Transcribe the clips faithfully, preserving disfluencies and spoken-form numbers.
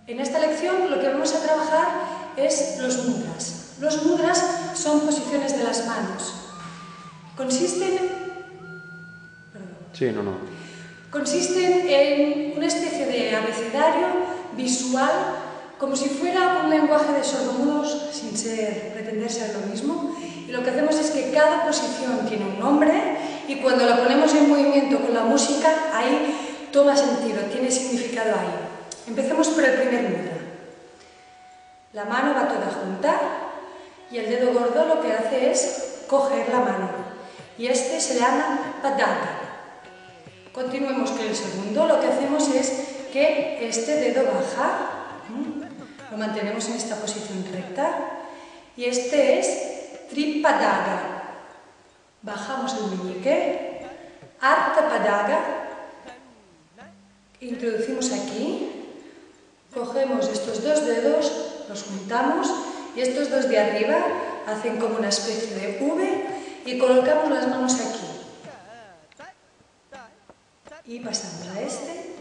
En esta lección lo que vamos a trabajar es los mudras. Los mudras son posiciones de las manos. Consisten... Perdón. Sí, no, no. Consisten en una especie de abecedario visual, como si fuera un lenguaje de sordomudos, sin ser, pretender ser lo mismo. Y lo que hacemos es que cada posición tiene un nombre y cuando la ponemos en movimiento con la música, ahí toma sentido, tiene significado ahí. Empecemos por el primer mudra. La mano va toda junta y el dedo gordo lo que hace es coger la mano. Y este se llama Padanga. Continuemos con el segundo. Lo que hacemos es que este dedo baja, lo mantenemos en esta posición recta, y este es Tripadaga. Bajamos el meñique, Artapadaga, introducimos aquí, cogemos estos dos dedos, los juntamos y estos dos de arriba hacen como una especie de V y colocamos las manos aquí. Y pasamos a este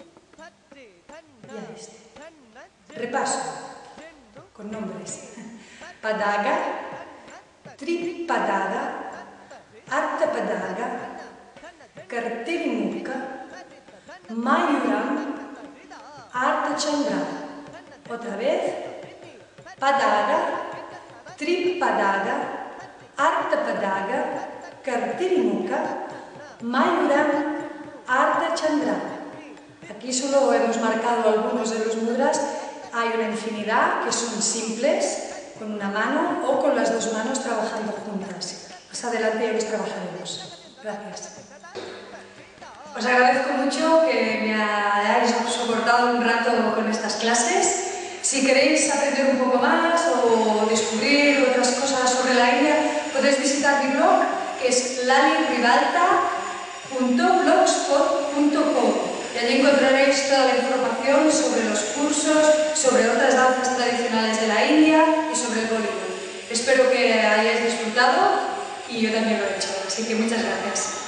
y a este. Repaso, con nombres. Padaga, Tripadaga, Artapadaga, Kartirimukha, Mayuram, Artachandra. Otra vez. Padaga, Tripadaga, Artapadaga, Kartirimukha, Mayuram, Artachandra. Aquí solo hemos marcado algunos de los mudras. Hay una infinidad que son simples, con una mano o con las dos manos trabajando juntas. Más adelante ya los trabajaremos. Gracias. Os agradezco mucho que me hayáis soportado un rato con estas clases. Si queréis aprender un poco más o descubrir otras cosas sobre la India, podéis visitar mi blog, que es lali ribalta punto blogspot punto com. Y allí encontraréis toda la información sobre los cursos, sobre otras danzas tradicionales de la India y sobre el Bollywood. Espero que hayáis disfrutado y yo también lo he hecho, así que muchas gracias.